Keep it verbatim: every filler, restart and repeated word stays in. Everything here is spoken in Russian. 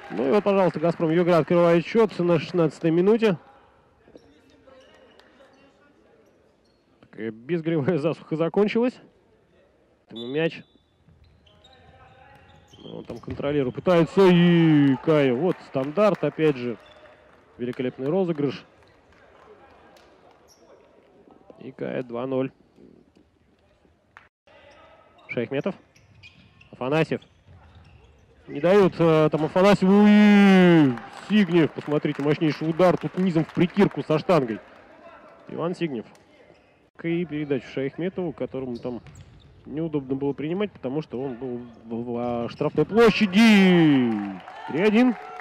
Ну и вот, пожалуйста, «Газпром» Югра открывает счет на шестнадцатой минуте. Такая безгревая засуха закончилась. Ему мяч. Он там контролирует. Пытается и Кая. Вот стандарт, опять же. Великолепный розыгрыш. И Кая два ноль. Шаяхметов. Афанасьев. Не дают э, там Афанасьеву. И Сигнев. Посмотрите, мощнейший удар. Тут низом в притирку со штангой. Иван Сигнев. И передачу Шаяхметову, которому там неудобно было принимать, потому что он был в, в, в штрафной площади. три один.